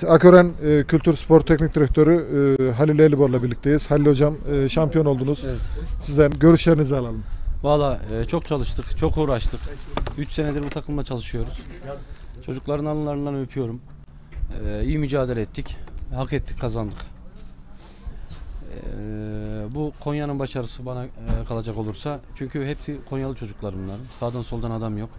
Evet, Akören Kültür Spor Teknik Direktörü Halil Elibor'la birlikteyiz. Halil Hocam, şampiyon oldunuz. Evet. Sizden görüşlerinizi alalım. Valla çok çalıştık, çok uğraştık. 3 senedir bu takımla çalışıyoruz. Çocukların alınlarından öpüyorum. İyi mücadele ettik, hak ettik, kazandık. Bu Konya'nın başarısı bana kalacak olursa, çünkü hepsi Konyalı çocuklar bunlar. Sağdan soldan adam yok.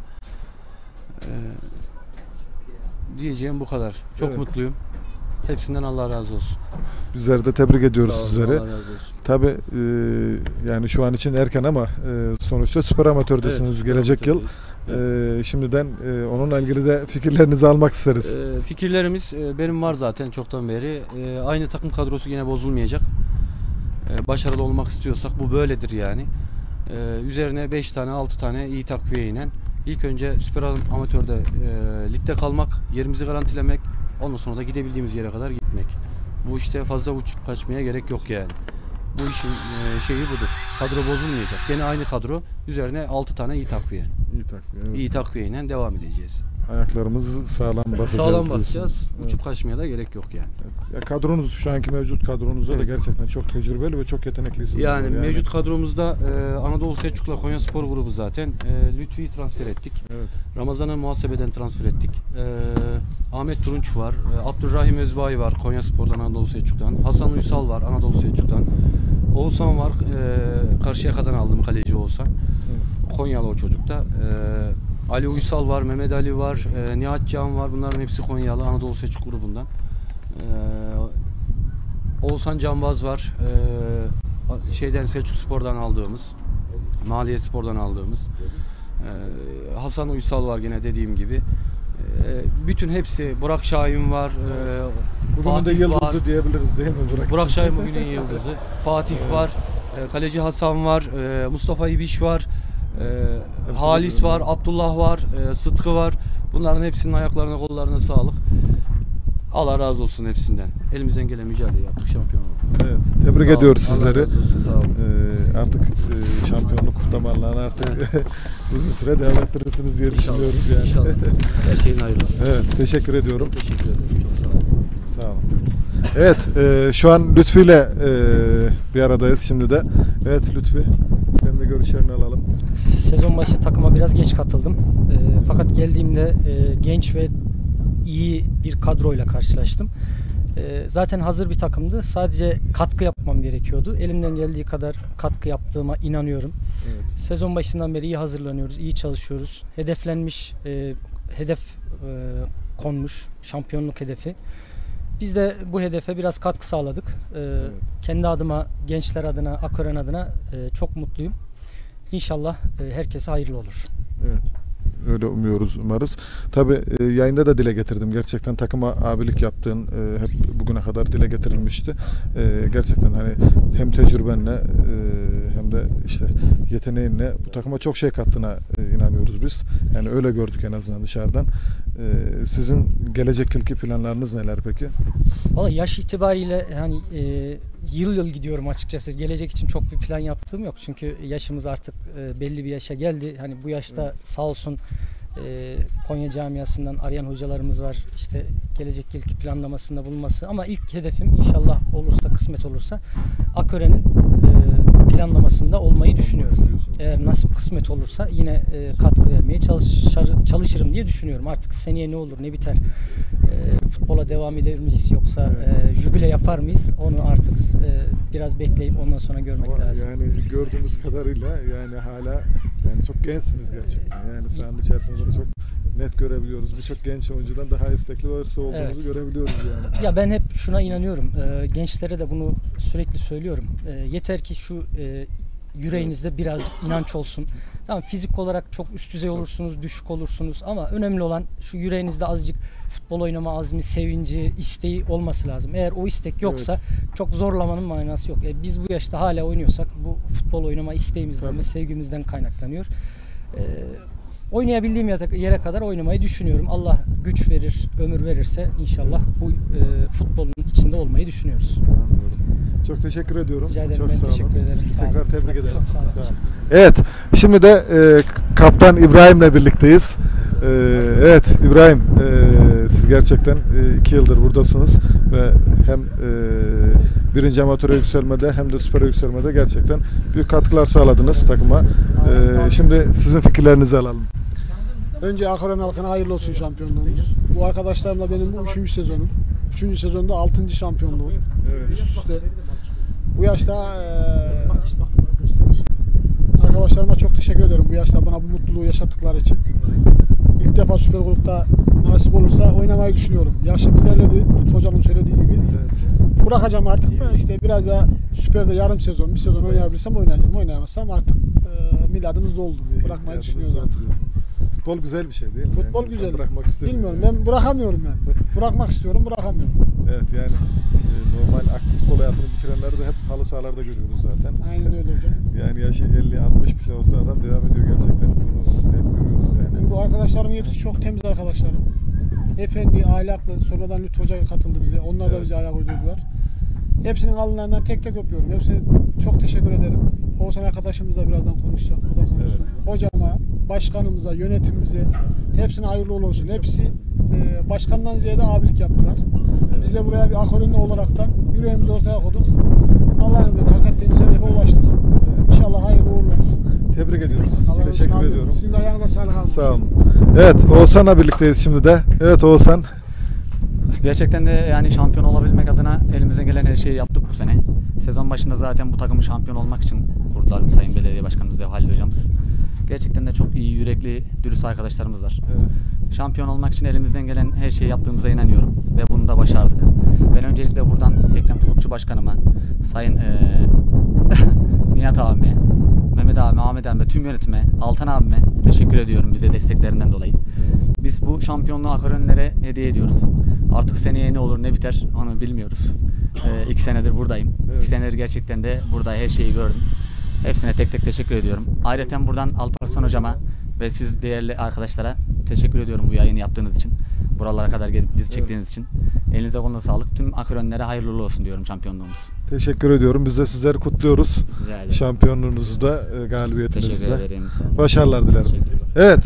Diyeceğim bu kadar. Çok Evet. mutluyum. Hepsinden Allah razı olsun. Bizleri de tebrik ediyoruz sizleri. Allah razı olsun. Tabii yani şu an için erken ama sonuçta süper amatördesiniz gelecek yıl. Şimdiden onunla ilgili de fikirlerinizi almak isteriz. Fikirlerimiz benim var zaten çoktan beri. Aynı takım kadrosu yine bozulmayacak. Başarılı olmak istiyorsak bu böyledir yani. Üzerine 5 tane 6 tane iyi takviye inen. İlk önce süper amatörde ligde kalmak, yerimizi garantilemek, ondan sonra da gidebildiğimiz yere kadar gitmek. Bu işte fazla uçup kaçmaya gerek yok yani. Bu işin şeyi budur. Kadro bozulmayacak. Gene aynı kadro. Üzerine 6 tane iyi takviye. Evet. İyi takviyeyle devam edeceğiz. Ayaklarımızı sağlam basacağız. Sağlam basacağız. Evet. Uçup kaçmaya da gerek yok yani. Ya kadronuz, şu anki mevcut kadronuzda da Evet. gerçekten çok tecrübeli ve çok yetenekli isimler Yani var. mevcut kadromuzda Anadolu Selçuklu Konya Spor grubu zaten. Lütfi'yi transfer ettik. Evet. Ramazan'ı muhasebeden transfer ettik. Ahmet Turunç var. Abdurrahim Özbay var Konya Spor'dan, Anadolu Selçuk'tan. Hasan Uysal var Anadolu Selçuk'tan. Oğuzhan var. Karşıyaka'dan aldım, kaleci Oğuzhan. Evet. Konyalı o çocuk da. Ali Uysal var, Mehmet Ali var, Nihat Can var. Bunların hepsi Konyalı, Anadolu Selçuk grubundan. Oğuzhan Canbaz var. Selçuk Spor'dan aldığımız, Maliye Spor'dan aldığımız. Hasan Uysal var gene dediğim gibi. Bütün hepsi, Burak Şahin var. Bugünün de yıldızı diyebiliriz değil mi Burak Şahin bugünün yıldızı. Fatih var. Kaleci Hasan var. Mustafa İbiş var. Halis var. Abdullah var. Sıtkı var. Bunların hepsinin ayaklarına, kollarına sağlık. Allah razı olsun hepsinden. Elimizden gelen mücadele yaptık, şampiyon olduk. Evet, tebrik ediyoruz sizleri. Allah razı olsun, sağ olun. Artık şampiyonluk kutlamalarına artık uzun süre devam ettirirsiniz diye düşünüyoruz yani. İnşallah. Her şeyin hayırlısı. Evet, teşekkür ediyorum. Teşekkür ederim. Çok sağ olun. Sağ olun. Evet, şu an Lütfi ile bir aradayız şimdi de. Evet Lütfi, senin de görüşlerini alalım. Sezon başı takıma biraz geç katıldım. Fakat geldiğimde genç ve iyi bir kadroyla karşılaştım. Zaten hazır bir takımdı. Sadece katkı yapmam gerekiyordu. Elimden geldiği kadar katkı yaptığıma inanıyorum. Evet. Sezon başından beri iyi hazırlanıyoruz, iyi çalışıyoruz. Hedeflenmiş, hedef konmuş, şampiyonluk hedefi. Biz de bu hedefe biraz katkı sağladık. Evet. Kendi adıma, gençler adına, Akören adına çok mutluyum. İnşallah herkese hayırlı olur. Evet. Öyle umuyoruz, umarız. Tabii yayında da dile getirdim. Gerçekten takıma abilik yaptığın hep bugüne kadar dile getirilmişti. Gerçekten hani hem tecrübenle hem de işte yeteneğinle bu takıma çok şey kattığına inanıyoruz biz. Yani öyle gördük en azından dışarıdan. Sizin gelecek yılki planlarınız neler peki? Vallahi yaş itibariyle hani yıl gidiyorum açıkçası. Gelecek için çok bir plan yaptığım yok. Çünkü yaşımız artık belli bir yaşa geldi. Hani bu yaşta sağ olsun Konya camiasından arayan hocalarımız var. İşte gelecek yılki planlamasında bulunması. Ama ilk hedefim inşallah olursa, kısmet olursa Akören'in planlamasında olmayı düşünüyorum. Eğer nasip kısmet olursa yine katkı vermeye çalışırım diye düşünüyorum. Artık seneye ne olur ne biter, futbola devam eder miyiz yoksa jübile yapar mıyız, onu artık biraz bekleyip ondan sonra görmek lazım. Yani gördüğümüz kadarıyla yani hala yani çok gençsiniz gerçekten. Yani sahanın içerisinde bunu çok net görebiliyoruz. Birçok genç oyuncudan daha istekli ve hırslı olduğunuzu görebiliyoruz yani. Ya ben hep şuna inanıyorum. Gençlere de bunu sürekli söylüyorum. Yeter ki şu yüreğinizde birazcık inanç olsun. Tamam, fizik olarak çok üst düzey olursunuz, düşük olursunuz ama önemli olan şu yüreğinizde azıcık futbol oynama azmi, sevinci, isteği olması lazım. Eğer o istek yoksa çok zorlamanın manası yok. Biz bu yaşta hala oynuyorsak bu futbol oynama isteğimizden ve sevgimizden kaynaklanıyor. Oynayabildiğim yere kadar oynamayı düşünüyorum. Allah güç verir, ömür verirse inşallah bu futbolun içinde olmayı düşünüyoruz. Çok teşekkür ediyorum. Rica ederim. Çok Ben sağ olun. teşekkür ederim. Tekrar tebrik ederim. Çok sağ olun. Evet, şimdi de Kaptan İbrahim'le birlikteyiz. Evet İbrahim, Siz gerçekten 2 yıldır buradasınız ve hem birinci amatöre yükselmede hem de süpere yükselmede gerçekten büyük katkılar sağladınız takıma. Şimdi sizin fikirlerinizi alalım. Önce Akoren halkına hayırlı olsun şampiyonluğumuz. Bu arkadaşlarımla benim bu 3. sezonum. 3. sezonda 6. şampiyonluğum. Üst üste. Bu yaşta arkadaşlarıma çok teşekkür ederim. Bu yaşta bana bu mutluluğu yaşattıkları için. İlk defa Süper Grup'ta nasip olursa oynamayı düşünüyorum. Yaşım ilerledi. Lütfü Hocam'ın söylediği gibi. Bırakacağım artık da işte biraz da Süper'de yarım sezon, bir sezon oynayabilirsem oynayacağım. Oynayamazsam artık miladımız doldu. Bırakmayı düşünüyoruz artık. Futbol güzel bir şey değil mi? Futbol yani güzel. Bırakmak istemiyorum. Bilmiyorum, ben bırakamıyorum yani. Bırakmak istiyorum, bırakamıyorum. Evet, yani normal aktif futbol hayatını bitirenleri de hep halı sahalarda görüyoruz zaten. Aynen öyle hocam. Yani yaşı 50-60 bir şey olsa adam devam ediyor gerçekten. Bunu hep görüyoruz yani. Bu arkadaşlarımın hepsi çok temiz arkadaşlarım. Efendi, ahlaklı. Sonradan Lütfü Hoca katıldı bize. Onlar da bize ayak uydurdular. Hepsinin alınlarından tek tek öpüyorum. Hepsine çok teşekkür ederim. Oğuzhan arkadaşımız da birazdan konuşacak. O da konuşsun. Hocama, başkanımıza, yönetimimize hepsine hayırlı olsun. Hepsi başkandan ziyade abilik yaptılar. Biz de buraya bir Akorenli olaraktan yüreğimizi ortaya koyduk. Allah'ın izniyle hak ettiğimiz hedefe ulaştık. İnşallah hayırlı uğurlu olur. Tebrik ediyoruz. Allah Teşekkür razı olsun. ediyorum. Sizin de ayağınıza sağlık abi. Sağ olun. Evet, Oğuzhan'la birlikteyiz şimdi de. Evet Oğuzhan. Gerçekten de yani şampiyon olabilmek adına elimizden gelen her şeyi yaptık bu sene. Sezon başında zaten bu takımı şampiyon olmak için kurdular Sayın Belediye Başkanımız ve Halil Hocamız. Gerçekten de çok iyi yürekli, dürüst arkadaşlarımız var. Evet. Şampiyon olmak için elimizden gelen her şeyi yaptığımıza inanıyorum ve bunu da başardık. Ben öncelikle buradan Ekrem Tulukçu Başkanıma, Sayın Nihat abime, Mehmet abime, Ahmet abime, tüm yönetime, Altan abime teşekkür ediyorum bize desteklerinden dolayı. Biz bu şampiyonluğu Akorenlilere hediye ediyoruz. Artık seneye ne olur ne biter onu bilmiyoruz. 2 senedir buradayım. Evet. 2 senedir gerçekten de burada her şeyi gördüm. Hepsine tek tek teşekkür ediyorum. Ayrıca buradan Alparslan hocama ve siz değerli arkadaşlara teşekkür ediyorum bu yayını yaptığınız için. Buralara kadar gelip bizi çektiğiniz için. Elinize kolunuza sağlık. Tüm Akorenlilere hayırlı uğurlu olsun diyorum şampiyonluğumuz. Teşekkür ediyorum. Biz de sizleri kutluyoruz. Rica ederim. Şampiyonluğunuzu da, galibiyetinizde. Teşekkür ederim. Başarılar dilerim. Teşekkürler. Evet.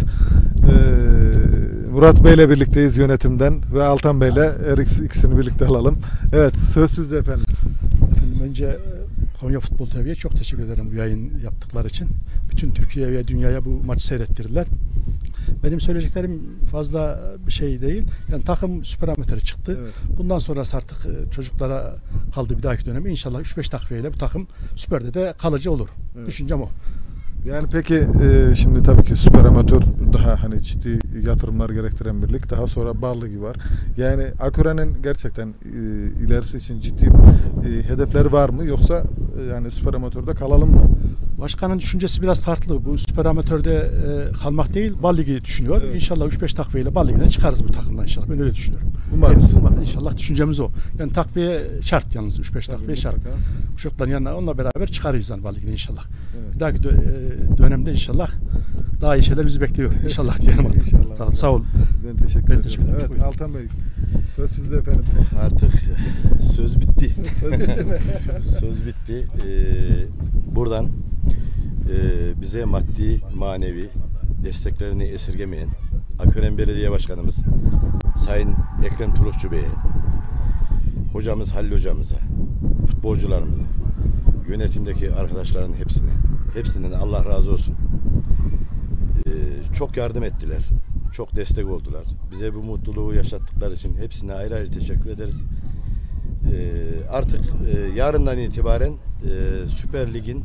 Murat Bey'le birlikteyiz yönetimden ve Altan Bey'le her ikisini birlikte alalım. Evet, söz sizde efendim. Efendim önce Konya Futbol TV'ye çok teşekkür ederim bu yayın yaptıkları için. Bütün Türkiye ve dünyaya bu maçı seyrettirdiler. Benim söyleyeceklerim fazla bir şey değil. Yani takım süper amatöre çıktı. Evet. Bundan sonrası artık çocuklara kaldı bir dahaki dönemi. İnşallah 3-5 takviyeyle bu takım süperde de kalıcı olur. Evet. Düşüncem o. Yani peki şimdi tabii ki süper amatör daha hani ciddi yatırımlar gerektiren bir lig. Daha sonra Bal Ligi var. Yani Akoren'in gerçekten ilerisi için ciddi hedefleri var mı? Yoksa yani süper amatörde kalalım mı? Başkanın düşüncesi biraz farklı. Bu süper amatörde kalmak değil, Bal Ligi düşünüyor. Evet. İnşallah 3-5 takviyeyle Bal Ligi'ne çıkarız bu takımdan inşallah. Ben öyle düşünüyorum. Umarız. İnşallah düşüncemiz o. Yani takviye şart yalnız 3-5 takviye şart. Mutlaka. Bu çocukların yanına onunla beraber çıkarız yani Bal Ligi'ne inşallah. Evet. Bir dahaki dönemde inşallah daha iyi şeyler bizi bekliyor. İnşallah diyelim artık. İnşallah. Sağ ol. Ben teşekkür Ben ederim. teşekkür ederim. Evet, Buyurun. Altan Bey. Söz sizde efendim. Artık söz bitti. Söz bitti mi? Söz bitti. Buradan bize maddi, manevi desteklerini esirgemeyen Akoren Belediye Başkanımız Sayın Ekrem Tulukçu Bey'e, hocamız Halil hocamıza, futbolcularımıza, yönetimdeki arkadaşların hepsinden Allah razı olsun. Çok yardım ettiler. Çok destek oldular. Bize bu mutluluğu yaşattıkları için hepsine ayrı ayrı teşekkür ederiz. Artık yarından itibaren Süper Lig'in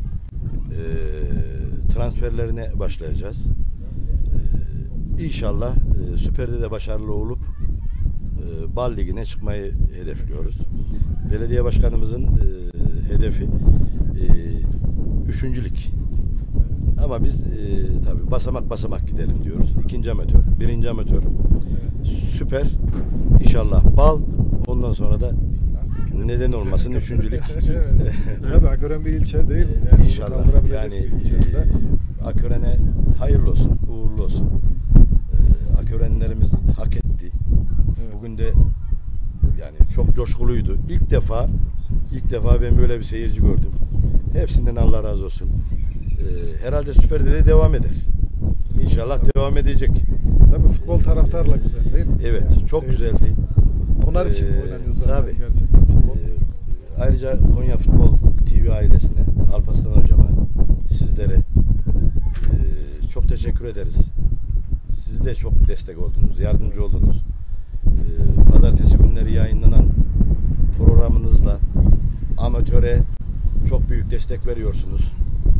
transferlerine başlayacağız. İnşallah Süper'de de başarılı olup Bal Ligi'ne çıkmayı hedefliyoruz. Belediye başkanımızın hedefi 3. lig. Ama biz tabii basamak basamak gidelim diyoruz. 2. amatör, 1. amatör, Süper, inşallah Bal, ondan sonra da neden olmasın 3. lig. Evet. Tabii Akoren bir ilçe değil. Yani İnşallah. Yani Akoren'e hayırlı olsun, uğurlu olsun. Akorenlerimiz hak etti. Evet. Bugün de yani çok coşkuluydu. İlk defa ben böyle bir seyirci gördüm. Hepsinden Allah razı olsun. Herhalde Süper'de de devam eder. İnşallah devam edecek. Tabii futbol taraftarla güzel değil mi? Evet, Yani çok seyir- güzeldi. Onlar için oynanıyor zaten Tabii. gerçekten futbol. Ayrıca Konya Futbol TV ailesine, Alparslan hocama, sizlere çok teşekkür ederiz. Siz de çok destek oldunuz, yardımcı oldunuz. Pazartesi günleri yayınlanan programınızla amatöre çok büyük destek veriyorsunuz.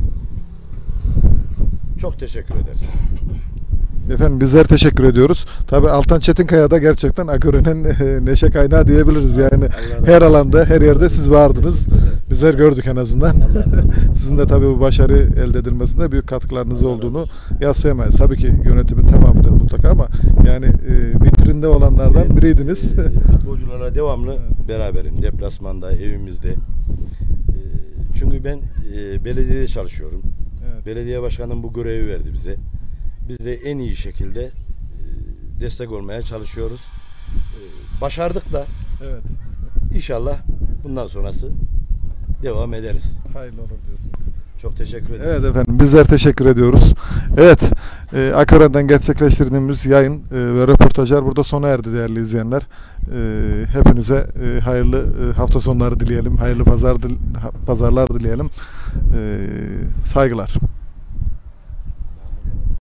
Çok teşekkür ederiz. Efendim bizler teşekkür ediyoruz. Tabii Altan Çetinkaya da gerçekten Akören'in neşe kaynağı diyebiliriz yani. Her alanda, her yerde siz vardınız. Bizler gördük en azından. Sizin de tabii bu başarı elde edilmesinde büyük katkılarınız olduğunu yadsıyamayız. Tabii ki yönetimin tamamıdır mutlaka ama yani vitrinde olanlardan biriydiniz. Futbolcularla devamlı beraberim. Deplasmanda, evimizde. Çünkü ben belediyede çalışıyorum. Evet. Belediye başkanım bu görevi verdi bize. Biz de en iyi şekilde destek olmaya çalışıyoruz. Başardık da Evet. inşallah bundan sonrası devam ederiz. Hayırlı olur diyorsunuz. Çok teşekkür ederim. Evet efendim bizler teşekkür ediyoruz. Evet Akören'den gerçekleştirdiğimiz yayın ve röportajlar burada sona erdi değerli izleyenler. Hepinize hayırlı hafta sonları dileyelim. Hayırlı pazarlar dileyelim. Saygılar.